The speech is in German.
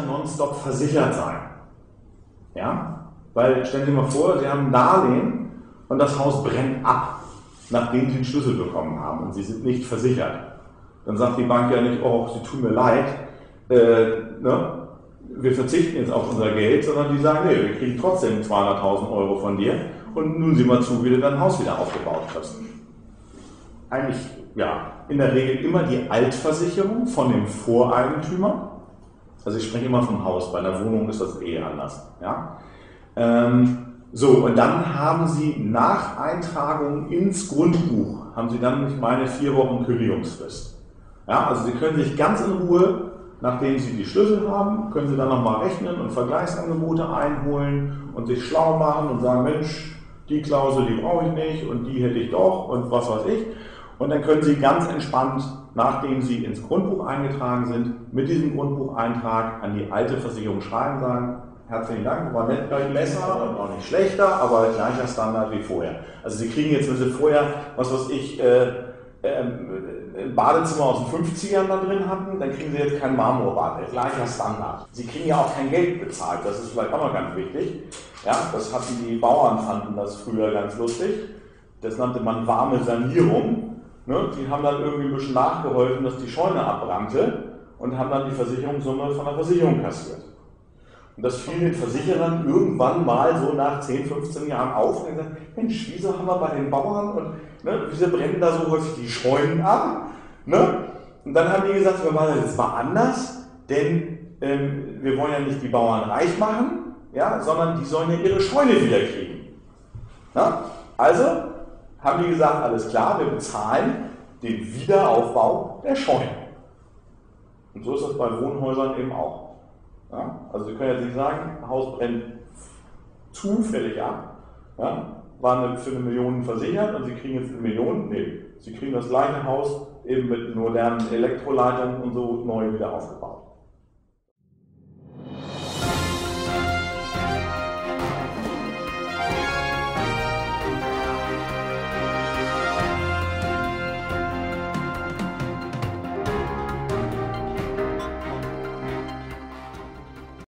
nonstop versichert sein. Ja? Weil, stellen Sie sich mal vor, Sie haben ein Darlehen und das Haus brennt ab, nachdem Sie den Schlüssel bekommen haben und Sie sind nicht versichert. Dann sagt die Bank ja nicht, oh, Sie tun mir leid, ne? Wir verzichten jetzt auf unser Geld, sondern die sagen, nee, wir kriegen trotzdem 200.000 Euro von dir und nun sieh mal zu, wie du dein Haus wieder aufgebaut kriegst. Eigentlich, ja, in der Regel immer die Altversicherung von dem Voreigentümer. Also ich spreche immer vom Haus, bei einer Wohnung ist das eh anders. Ja? So, und dann haben Sie nach Eintragung ins Grundbuch, haben Sie dann, ich meine, 4 Wochen Kündigungsfrist. Ja, also Sie können sich ganz in Ruhe, nachdem Sie die Schlüssel haben, können Sie dann nochmal rechnen und Vergleichsangebote einholen und sich schlau machen und sagen, Mensch, die Klausel, die brauche ich nicht und die hätte ich doch und was weiß ich. Und dann können Sie ganz entspannt, nachdem Sie ins Grundbuch eingetragen sind, mit diesem Grundbucheintrag an die alte Versicherung schreiben, sagen, herzlichen Dank, war nicht besser und auch nicht schlechter, aber gleicher Standard wie vorher. Also Sie kriegen jetzt, wenn Sie vorher, was weiß ich, ein Badezimmer aus den 50ern da drin hatten, dann kriegen Sie jetzt kein Marmorbad, gleicher Standard. Sie kriegen ja auch kein Geld bezahlt, das ist vielleicht auch noch ganz wichtig. Ja, das hatten die Bauern, fanden das früher ganz lustig. Das nannte man warme Sanierung. Ne? Die haben dann irgendwie ein bisschen nachgeholfen, dass die Scheune abbrannte und haben dann die Versicherungssumme von der Versicherung kassiert. Und das fiel den Versicherern irgendwann mal so nach 10, 15 Jahren auf und gesagt, Mensch, wieso haben wir bei den Bauern und wieso brennen da so häufig die Scheunen ab? Ne? Und dann haben die gesagt, wir machen das jetzt mal anders, denn wir wollen ja nicht die Bauern reich machen, ja, sondern die sollen ja ihre Scheune wieder kriegen. Na? Also haben die gesagt, alles klar, wir bezahlen den Wiederaufbau der Scheune. Und so ist das bei Wohnhäusern eben auch. Ja? Also Sie können jetzt nicht sagen, Haus brennt zufällig ab, ja? Waren für 1 Million versichert und Sie kriegen jetzt 1 Million. Nee, Sie kriegen das gleiche Haus eben mit modernen Elektroleitungen und so neu wieder aufgebaut.